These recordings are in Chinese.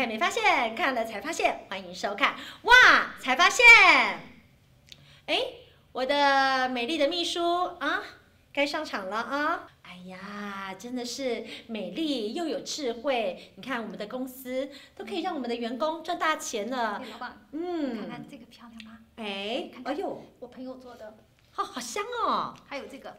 看没发现，看了才发现。欢迎收看，哇，才发现。哎，我的美丽的秘书啊，该上场了啊！哎呀，真的是美丽又有智慧。你看我们的公司都可以让我们的员工赚大钱了。 老板，你看看这个漂亮吗？ 哎，哎呦， 我朋友做的， 好香哦！ 还有这个，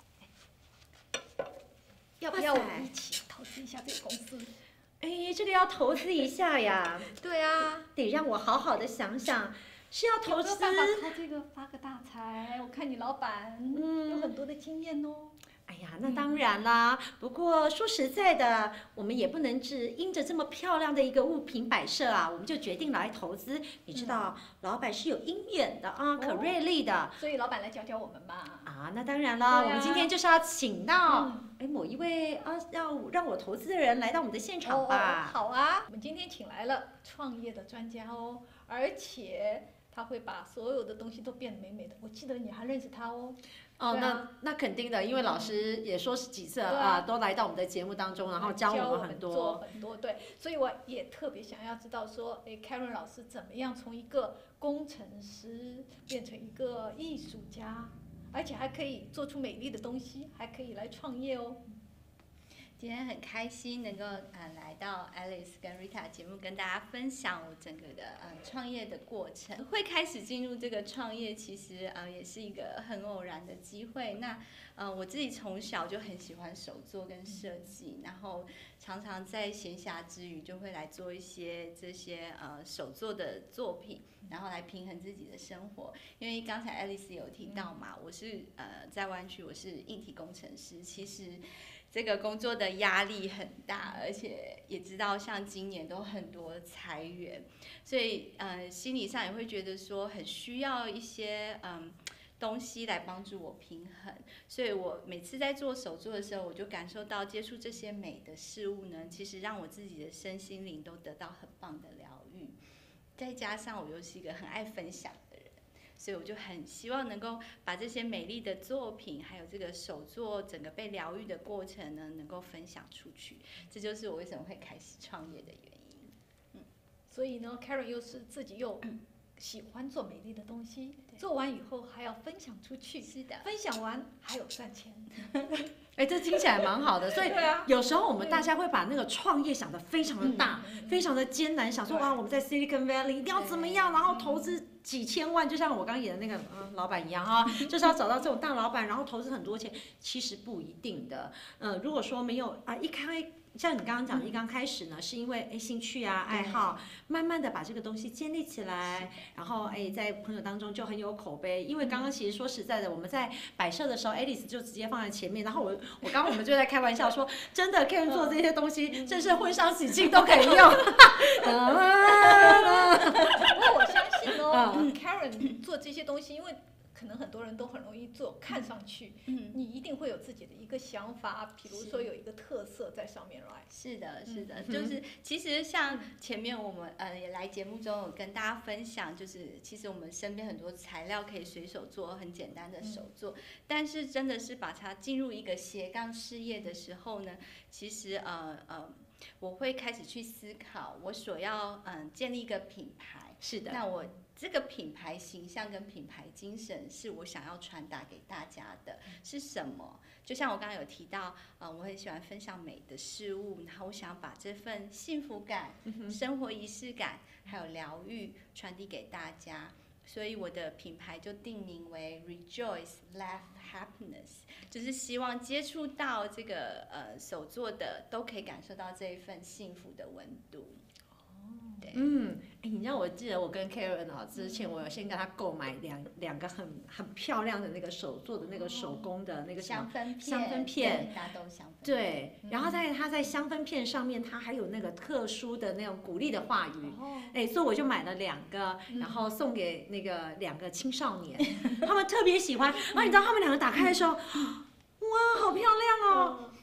要不要我们一起投资一下这个公司？ 哎，这个要投资一下呀。 对啊， 得让我好好的想想，是要投资。 有没有办法靠这个发个大财？我看你老板有很多的经验哦。 哎呀，那当然啦。不过说实在的，我们也不能只因着这么漂亮的一个物品摆设啊，我们就决定来投资。你知道，老板是有鹰眼的啊，可锐利的。 所以老板来教教我们吧。 啊，那当然了，我们今天就是要请到某一位要让我投资的人来到我们的现场吧。 好啊，我们今天请来了创业的专家哦，而且他会把所有的东西都变得美美的。我记得你还认识他哦。 哦，那肯定的，因为老师也说是几次都来到我们的节目当中，然后教我们很多。 做很多，对，所以我也特别想要知道说，哎，Karen 老师怎么样从一个工程师变成一个艺术家，而且还可以做出美丽的东西，还可以来创业哦。 今天很开心能够来到 Alice 跟 Rita 节目，跟大家分享我整个的创业的过程。会开始进入这个创业，其实也是一个很偶然的机会。那我自己从小就很喜欢手作跟设计，然后常常在闲暇之余就会来做一些这些手作的作品，然后来平衡自己的生活。因为刚才 Alice 有提到嘛，我是在湾区，我是硬体工程师，其实这个工作的压力很大，而且也知道像今年都很多裁员，所以心理上也会觉得说很需要一些东西来帮助我平衡。所以我每次在做手作的时候，我就感受到接触这些美的事物呢，其实让我自己的身心灵都得到很棒的疗愈。再加上我又是一个很爱分享的人，所以我就很希望能够把这些美丽的作品，还有这个手作整个被疗愈的过程呢，能够分享出去。这就是我为什么会开始创业的原因。 所以呢 ，Karen 又是自己又喜欢做美丽的东西，做完以后还要分享出去。 是的， 分享完还有赚钱。 哎，这听起来蛮好的，所以有时候我们大家会把那个创业想得非常的大，非常的艰难，想说哇，我们在 Silicon Valley 一定要怎么样，然后投资几千万，就像我刚演的那个老板一样哈，就是要找到这种大老板，然后投资很多钱，其实不一定的。如果说没有像你刚刚讲的，一刚开始呢，是因为兴趣啊、爱好，慢慢的把这个东西建立起来，然后在朋友当中就很有口碑。因为刚刚其实说实在的，我们在摆设的时候 ，Alice 就直接放在前面，然后我们就在开玩笑说，真的 Karen 做这些东西，真是婚丧喜庆都可以用。 不过我相信哦，Karen 做这些东西，因为可能很多人都很容易做，看上去，你一定会有自己的一个想法，比如说有一个特色在上面来。 是的，是的，就是其实像前面我们也来节目中有跟大家分享，就是其实我们身边很多材料可以随手做很简单的手作，但是真的是把它进入一个斜杠事业的时候呢，其实我会开始去思考，我所要建立一个品牌。 是的， 那我这个品牌形象跟品牌精神是我想要传达给大家的是什么？就像我刚刚有提到，我很喜欢分享美的事物，然后我想把这份幸福感、生活仪式感还有疗愈传递给大家。所以我的品牌就定名为 Rejoice Laugh Happiness， 就是希望接触到这个手作的都可以感受到这一份幸福的温度。对， 你让我记得我跟 Karen 之前我有先跟他购买两个很漂亮的那个手做的那个手工的那个香氛片， 大豆香氛片。 对，然后他在香氛片上面，他还有那个特殊的那种鼓励的话语，所以我就买了2个，然后送给那个2个青少年，他们特别喜欢。然后你知道他们2个打开的时候，哇，好漂亮哦！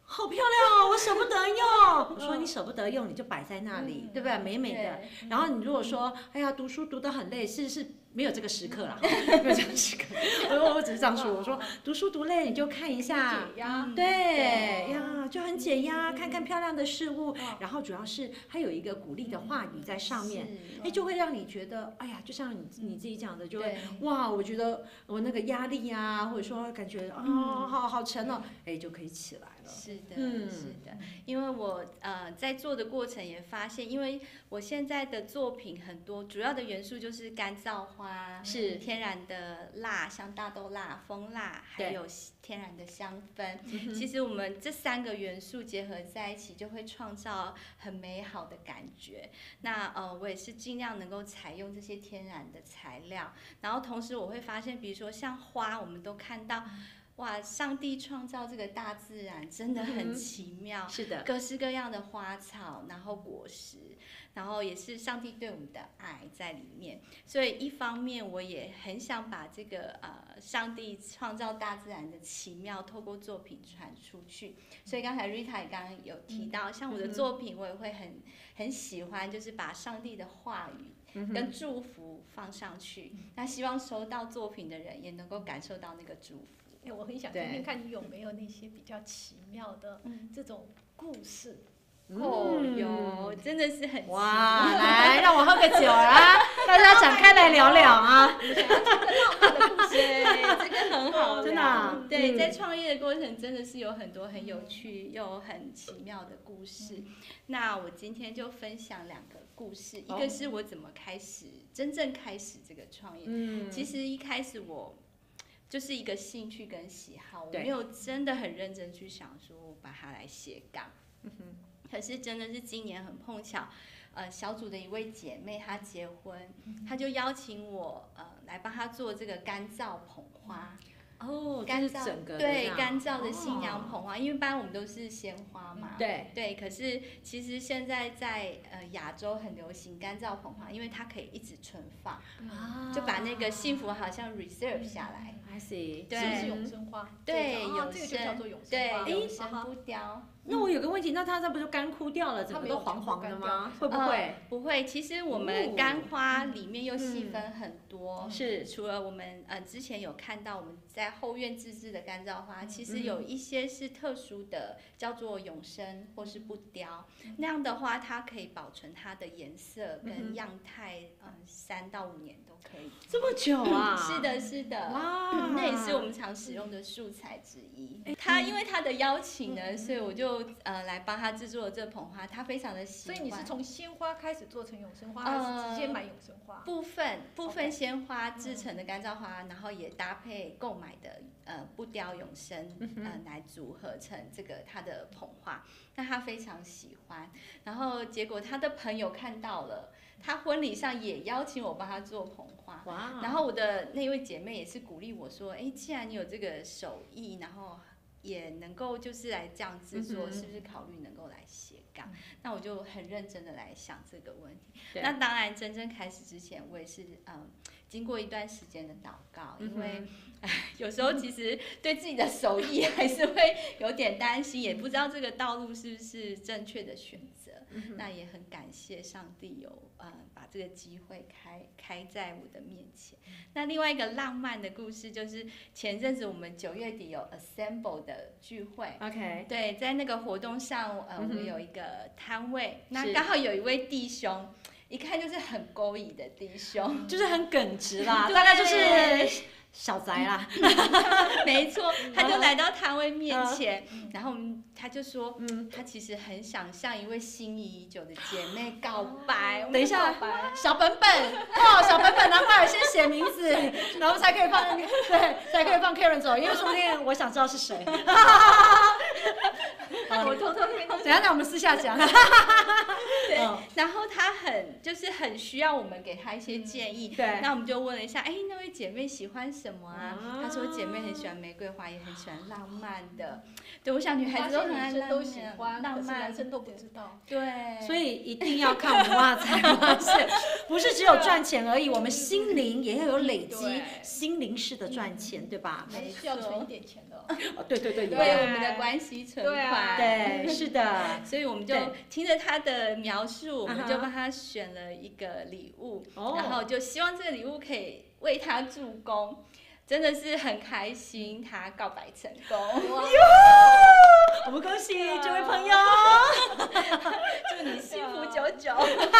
好漂亮哦，我舍不得用。我说你舍不得用，你就摆在那里，对不对？美美的。然后你如果说，哎呀，读书读得很累，是没有这个时刻啦，没有这个时刻。我只是这样说，我说读书读累你就看一下， 解压， 对呀，就很解压，看看漂亮的事物，然后主要是它有一个鼓励的话语在上面，哎，就会让你觉得，哎呀，就像你自己讲的，就会哇，我觉得我那个压力啊，或者说感觉好沉哦，哎，就可以起来了。 是的，是的，因为我在做的过程也发现，因为我现在的作品很多主要的元素就是干燥花， 是天然的蜡，像大豆蜡、蜂蜡，还有天然的香氛。其实我们这3个元素结合在一起，就会创造很美好的感觉。那我也是尽量能够采用这些天然的材料，然后同时我会发现，比如说像花，我们都看到。哇，上帝创造这个大自然真的很奇妙， 是的， 各式各样的花草，然后果实，然后也是上帝对我们的爱在里面。所以一方面我也很想把这个上帝创造大自然的奇妙透过作品传出去。所以刚才 Rita 也刚刚有提到，像我的作品我也会很喜欢，就是把上帝的话语跟祝福放上去，那希望收到作品的人也能够感受到那个祝福。 我很想听听看你有没有那些比较奇妙的这种故事。 有，真的是很哇！来，让我喝个酒啊，大家展开来聊聊啊。 想要听个浪漫的故事， 这个很好， 真的。 对，在创业的过程真的是有很多很有趣又很奇妙的故事。那我今天就分享2个故事，一个是我怎么真正开始这个创业。其实一开始我就是一个兴趣跟喜好，我没有真的很认真去想说我把它来斜杠。可是真的是今年很碰巧，小组的一位姐妹她结婚，她就邀请我来帮她做这个干燥捧花。 干燥整个对干燥的新娘捧花，因为一般我们都是鲜花嘛，对。可是其实现在在亚洲很流行干燥捧花，因为它可以一直存放，就把那个幸福好像 reserve 下来。 I see， 对，是不是永生花？ 对， 永生，这个就叫做永生花， 永生不凋。 那我有个问题，那它不就干枯掉了，整个都黄黄的吗？会不会？ 不会，其实我们干花里面又细分很多， 是除了我们之前有看到我们在后院自制的干燥花，其实有一些是特殊的，叫做永生或是不凋。那样的花，它可以保存它的颜色跟样态，3到5年都可以。 这么久啊？ 是的，是的。 哇， 那也是我们常使用的素材之一。他因为他的邀请呢，所以我就来帮他制作了这捧花，他非常的喜欢。 所以你是从鲜花开始做成永生花，还是直接买永生花？ 部分鲜花制成的干燥花，然后也搭配购买的不凋永生来组合成这个他的捧花，那他非常喜欢。然后结果他的朋友看到了，他婚礼上也邀请我帮他做捧花。然后我的那位姐妹也是鼓励我说，既然你有这个手艺，然后也能够就是来这样制作，是不是考虑能够来斜杠？那我就很认真的来想这个问题。那当然真正开始之前，我也是经过一段时间的祷告，因为有时候其实对自己的手艺还是会有点担心，也不知道这个道路是不是正确的选择。那也很感谢上帝有把这个机会开在我的面前。那另外一个浪漫的故事就是前阵子我们9月底有 Assemble 的聚会 ，OK， 对，在那个活动上我们有一个摊位，那刚好有一位弟兄，一看就是很勾引的弟兄， 就是很耿直啦，大概就是小宅啦， 没错，他就来到摊位面前，然后他就说，他其实很想向一位心仪已久的姐妹告白。 等一下，小本本，小本本拿过来，先写名字，然后才可以放，对，才可以放 Karen 走，因为说不定我想知道是谁。 我偷偷跟你等一下让我们私下讲。 对，然后他就是很需要我们给他一些建议。 对， 那我们就问了一下，哎，那位姐妹喜欢什么啊？她说姐妹很喜欢玫瑰花，也很喜欢浪漫的。对，我想女孩子都很爱浪漫， 可是男生都不知道。 对， 所以一定要看文化才发现，不是只有赚钱而已，我们心灵也要有累积，心灵式的赚钱，对吧？ 没需要存一点钱的。 对， 为我们的关系存款。 对，是的。 所以我们就听着他的描述，我们就帮他选了一个礼物，然后就希望这个礼物可以为他助攻。真的是很开心，他告白成功。 我们恭喜这位朋友， 祝你幸福久久。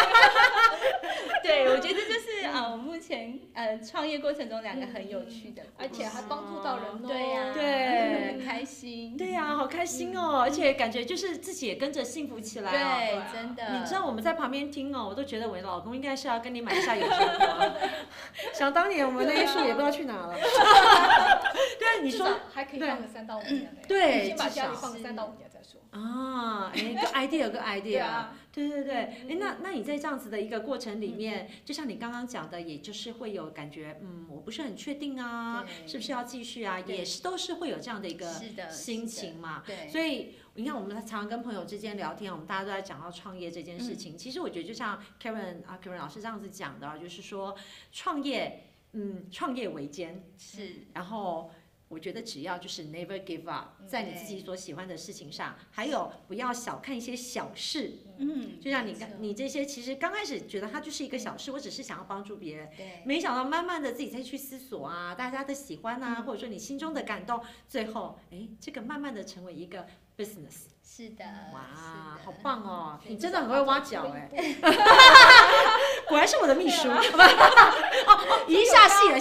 对，我觉得这就是我目前创业过程中两个很有趣的， 而且还帮助到人哦。 对呀， 对， 很开心。 对呀，好开心哦！而且感觉就是自己也跟着幸福起来哦。对，真的。 你知道我们在旁边听哦，我都觉得我的老公应该是要跟你买一下有钱花。想当年我们那一束也不知道去哪了。对，你说还可以放个3到5年。 对， 先把家里放个3到5年再说。 啊，个 idea。对。哎，那你在这样子的一个过程里面，就像你刚刚讲的，也就是会有感觉，我不是很确定啊，是不是要继续啊？也是都是会有这样的一个心情嘛。 对。 所以你看，我们常常跟朋友之间聊天，我们大家都在讲到创业这件事情。其实我觉得就像 Karen 老师这样子讲的，就是说创业维艰是， 然后。我觉得只要就是 never give up， 在你自己所喜欢的事情上，还有不要小看一些小事，就像你这些，其实刚开始觉得它就是一个小事，我只是想要帮助别人，没想到慢慢的自己再去思索啊，大家的喜欢啊，或者说你心中的感动，最后这个慢慢的成为一个 business。 是的， 哇，好棒哦！你真的很会挖角果然是我的秘书。已经下戏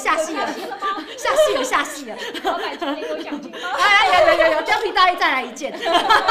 了。 老板今天有奖金吗？ 有，貂皮大衣再来一件。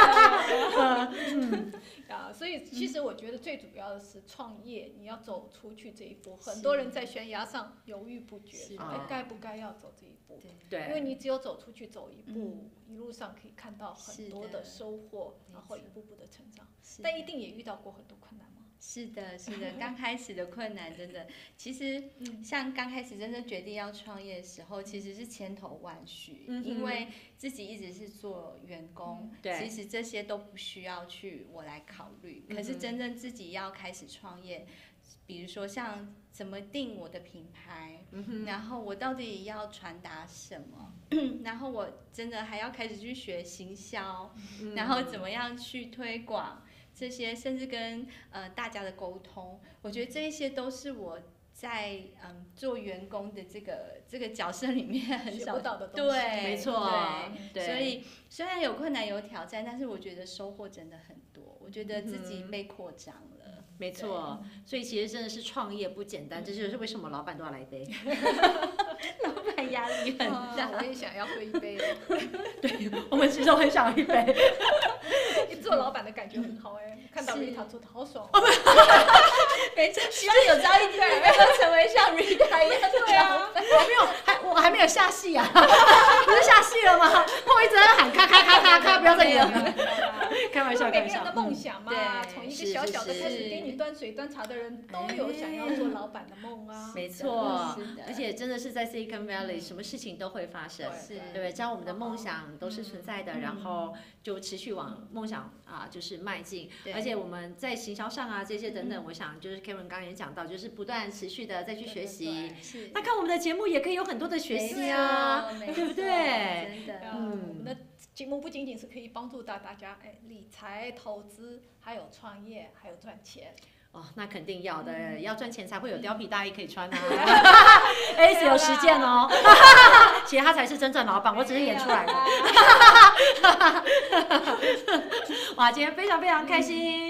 所以其实我觉得最主要的是创业，你要走出去这一步。很多人在悬崖上犹豫不决，该不该要走这一步？ 对， 因为你只有走出去走一步，一路上可以看到很多的收获，然后一步步的成长。但一定也遇到过很多困难吗？ 是的，刚开始的困难真的，其实像刚开始真正决定要创业的时候，其实是千头万绪，因为自己一直是做员工，其实这些都不需要去我来考虑。可是真正自己要开始创业，比如说像怎么定我的品牌，然后我到底要传达什么，然后我真的还要开始去学行销，然后怎么样去推广。这些甚至跟大家的沟通，我觉得这一些都是我在做员工的这个角色里面很少学不到的东西。 对， 没错。 对，所以虽然有困难有挑战，但是我觉得收获真的很多。我觉得自己被扩张了。 没错，所以其实真的是创业不简单，这就是为什么老板都要来一杯。 老板压力很大， 我也想要喝一杯。 对，我们其实都很想要一杯。 做老板的感觉很好看到 Rita 做的好爽。 没错，希望有朝一天能够成为像 Rita 一样的老板。 我还没有下戏啊，不是下戏了吗？我一直在喊咔，不要再演了。开玩笑。 每个人的梦想嘛，从一个小小的开始给你端水端茶的人都有想要做老板的梦啊。 没错，而且真的是在 Silicon Valley， 什么事情都会发生，对不对？只要我们的梦想都是存在的，然后就持续往梦想就是迈进。而且我们在行销上这些等等，我想就是 Karen 刚刚也讲到，就是不断持续的再去学习。那看我们的节目也可以有很多的学习啊，对不对？ 真的， 我们的节目不仅仅是可以帮助到大家理财、投资，还有创业，还有赚钱。 那肯定要的，要赚钱才会有貂皮大衣可以穿啊。Ace 有实践哦，其实他才是真正老板，我只是演出来的。哇，今天非常非常开心。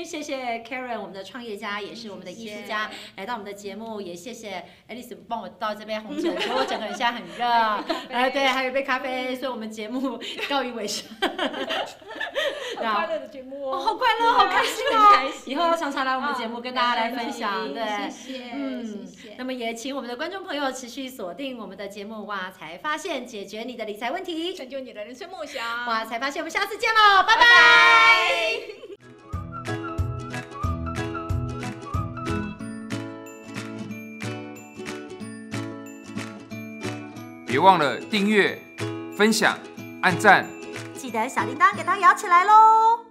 谢谢 Karen， 我们的创业家，也是我们的艺术家，来到我们的节目，也谢谢 Alice 帮我倒这杯红酒，所以我整个人现在很热，对，还有一杯咖啡，所以我们节目告一尾声。 好快乐的节目好快乐，好开心哦！以后要常常来我们节目跟大家来分享，对， 谢谢。 那么也请我们的观众朋友持续锁定我们的节目，哇才发现解决你的理财问题， 成就你的人生梦想。 哇才发现，我们下次见喽，拜拜。 别忘了订阅、分享、按赞， 记得小铃铛给它摇起来喽。